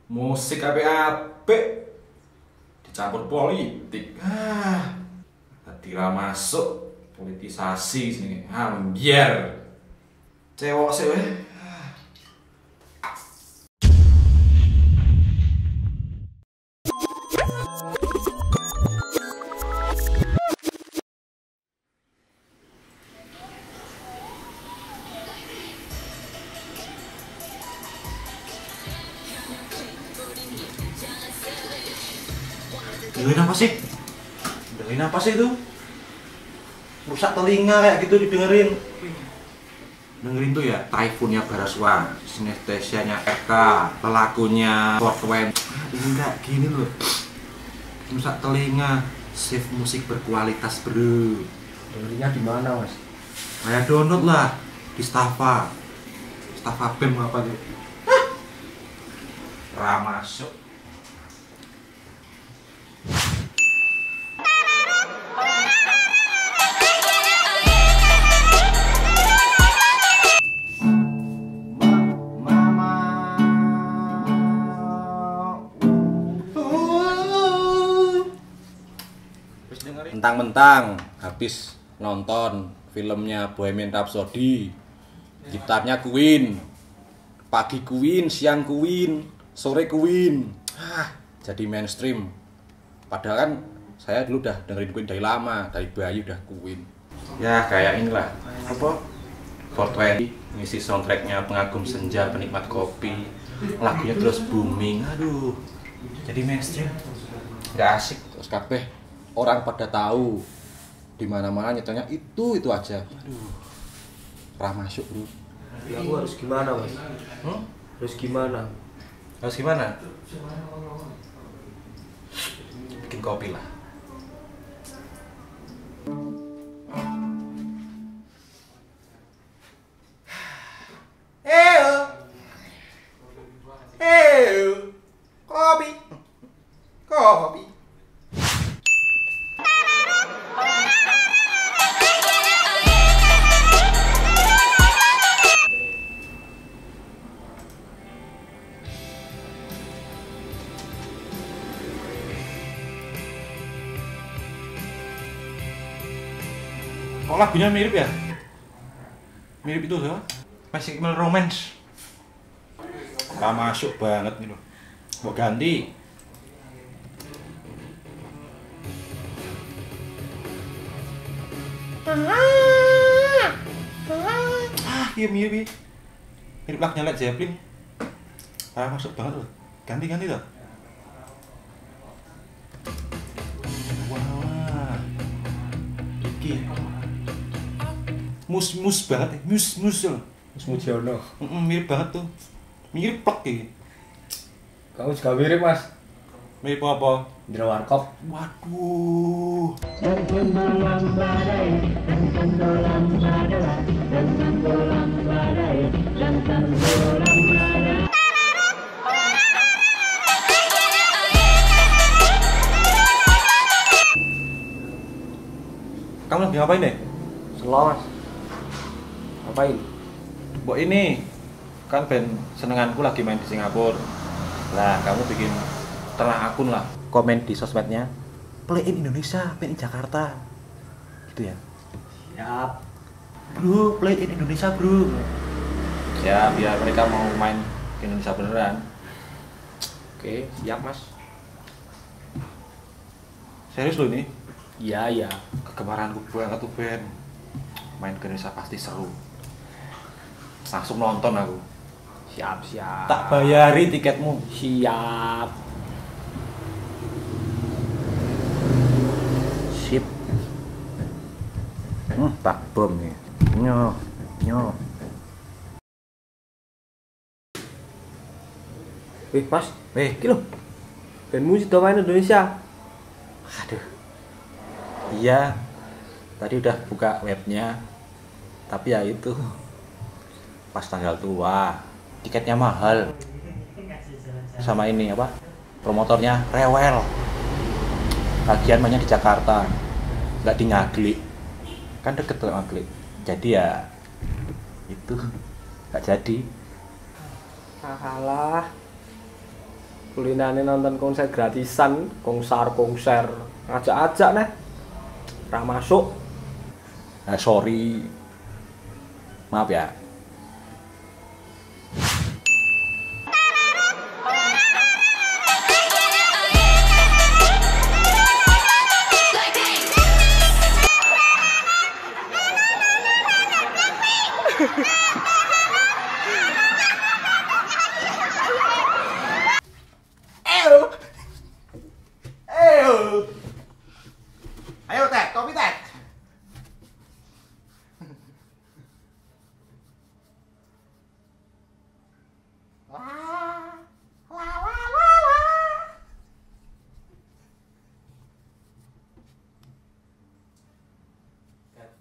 Musik apik-apik dicampur politik. Tadi ra masuk politisasi sini. Ambiar. Cewek sih weh. Dengerin apa sih? Dengerin apa sih itu? Rusak telinga kayak gitu didengerin. Dengerin tuh ya, Typhoonnya Baraswan, Sinestesianya Eka, pelakunya Fortwen. Enggak gini loh. Rusak telinga, save musik berkualitas bro. Dengerinnya di mana mas? Kayak download lah di Staffa BEM apa tuh? Ra masuk. Mentang-mentang habis nonton filmnya Bohemian Rhapsody, gitarnya Queen, pagi Queen, siang Queen, sore Queen, jadi mainstream. Padahal kan saya dulu udah dengerin Queen dari lama, dari bayi udah Queen. Ya kayak inilah apa? 420 ngisi soundtracknya Pengagum Senja, Penikmat Kopi, lagunya terus booming, aduh, jadi mainstream, nggak asik. Terus kabeh orang pada tahu, di mana-mana nyetelnya itu aja. Aduh, ra masuk bro. Ya aku harus gimana mas? Harus gimana? Harus gimana? Bikin kopi lah. Kopi. Kok lagunya mirip ya? Mirip itu ya? Magical Romance. Gak masuk banget gitu. Mau ganti. Iya mirip. Mirip lagunya Led Zeppelin. Gak masuk banget loh. Ganti tuh. Wah. Iki. Mus banget ya, mus loh. Mas Mujiono. Mirip banget tuh. Mirip plek gitu. Kamu juga mirip mas. Mirip apa? Indra Warkop. Waduh. Kamu lagi ngapain deh? Slow mas. Ngapain? Mbok ini kan band senenganku lagi main di Singapura. Lah, kamu bikin ternak akun lah. Komen di sosmednya. Play in Indonesia, play in Jakarta. Gitu ya. Siap. Bro, play in Indonesia, bro. Ya, biar mereka mau main ke Indonesia beneran. Oke, siap mas. Serius lo ini? Iya. Kegemaranku banget tuh band. Main ke Indonesia pasti seru. Langsung nonton aku. Siap. Tak bayari tiketmu. Siap. Sip. Tak bom nih. Nyo. Mas, Iki lho. bandmu sudah main Indonesia. Aduh. Iya. Tadi udah buka webnya. Tapi ya itu. Pas tanggal tua, tiketnya mahal. Sama ini apa? Promotornya rewel. Lagian mainnya di Jakarta. Enggak di Ngaglik. Kan deket tuh Ngaglik. Jadi ya itu enggak jadi. Alah. kulinane nonton konser gratisan, konser ngajak-ajak nih. Ra masuk. Sorry. Maaf ya. Ayo Tek, kopi Tek.